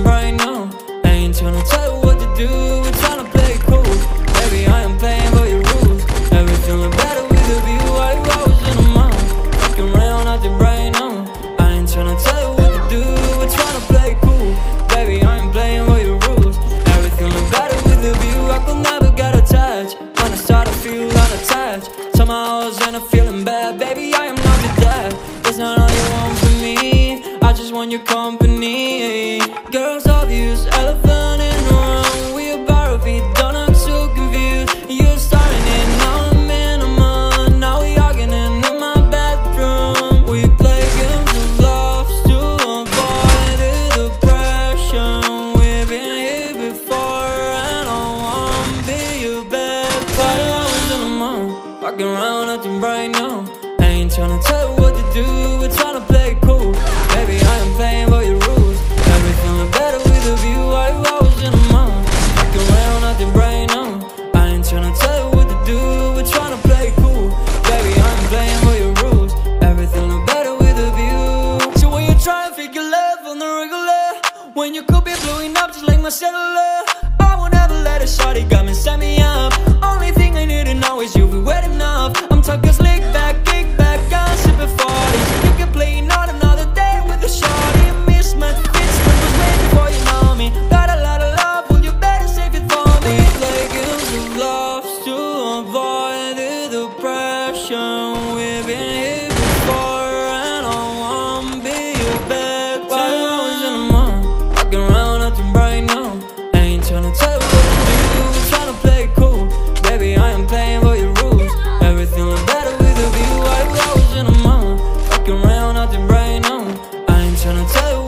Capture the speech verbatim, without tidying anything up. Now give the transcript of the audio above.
nothing right now. I ain't tryna tell you what to do, we're tryna play it cool. Baby, I am playing by your rules. Every feeling better with a view, I was in a mouth. Fucking around, nothing right now. I ain't tryna tell you what to do, we're tryna play it cool. Baby, I am playing by your rules. Every feeling better with a view, I could never get attached. When I start to feel unattached, somehow I was in a feeling bad. Baby, I am not your dad. It's not all you want from me, I just want your company. Girls obvious, elephant in the room. We about to be done, I'm so confused. You're starting it, now I'm in a month. Now we arguing in my bedroom. We play games of love to avoid the depression. We've been here before and I wanna be your bed. Five hours in a month, walking around nothing right now. I ain't tryna tell you what to do, we're tryna play it cool. Baby, I am playing by your rules. Every feeling better with a view, I was in a month. Walking around nothing right now. I ain't tryna tell you what to do, we're tryna play it cool. Baby, I am playing by your rules. Everything look better with a view. So when you try and figure love on the regular, when you could be blowing up just like my cellular, I won't ever let a shawty got me, set me up. Only thing I need to know is you be wet enough. I'm talking slick back, kick back, I'm sipping forties. You can play not another day with a shawty. Miss my fits, but was waiting for you, know me. Got a lot of love, well you better save it for me. We play games of love to avoid the depression. We've been here before and I wanna be your bed. Five hours in a month, walking around nothing right now. I ain't tryna tell you what to do, we're tryna play it cool. Baby, I am playing by your rules. Everything look better with a view, I was in a month. Walking around nothing right now. I ain't tryna tell you